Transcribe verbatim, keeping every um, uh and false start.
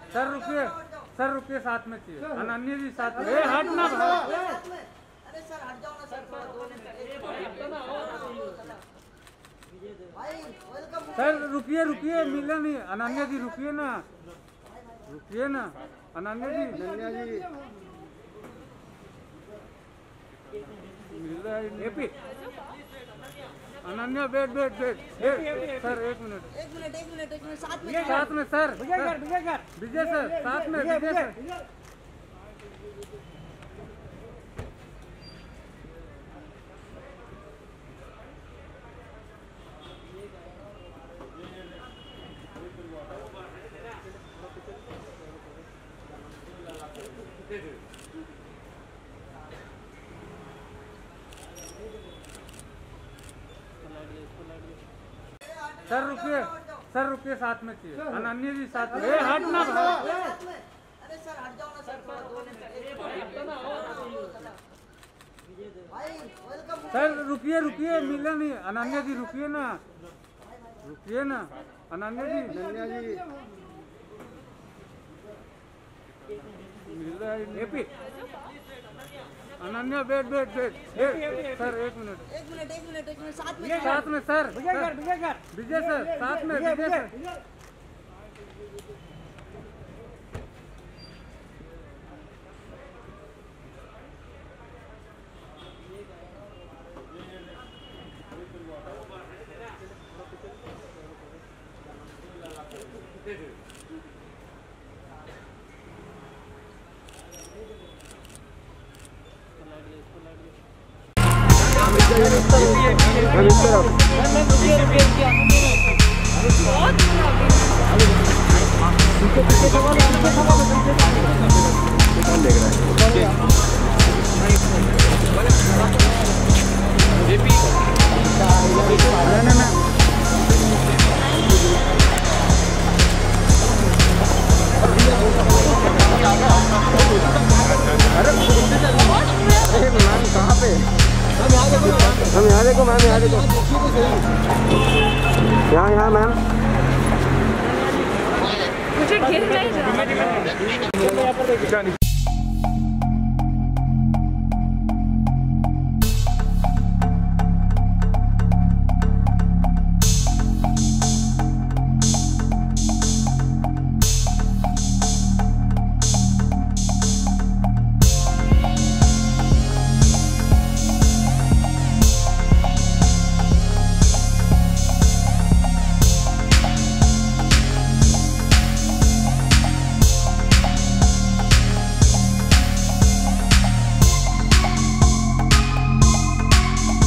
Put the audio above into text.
Sir रुकिए, sir रुकिए, साथ में चाहिए। अनन्या जी साथ में। ए हट ना भाई। अरे सर हट जाओ ना सर, थोड़ा दो मिनट। सर रुकिए रुकिए, मिले नहीं। अनन्या जी रुकिए ना, रुकिए ना अनन्या जी। अनन्या जी मिल रहा है AP. Ananya wait wait wait sir, एक मिनट एक मिनट एक मिनट एक मिनट साथ में साथ में सर। विजय सर साथ में। विजय सर सर रुकिए, सर रुकिए, साथ में चाहिए। अनन्या जी साथ में। ए हट ना भाई। अरे सर हट जाओ ना सर, थोड़ा दो मिनट। सर रुकिए रुकिए, मिले नहीं। अनन्या जी रुकिए ना, रुकिए ना अनन्या जी। अनन्या जी मिल रहा है AP. Ananya wait wait wait sir, एक मिनट एक मिनट एक मिनट एक मिनट साथ में साथ में सर। विजय सर साथ में। विजय सर हम यहाँ देखो मैम, यहाँ देखो, यहाँ यहाँ मैम। मुझे गिर नहीं रहा।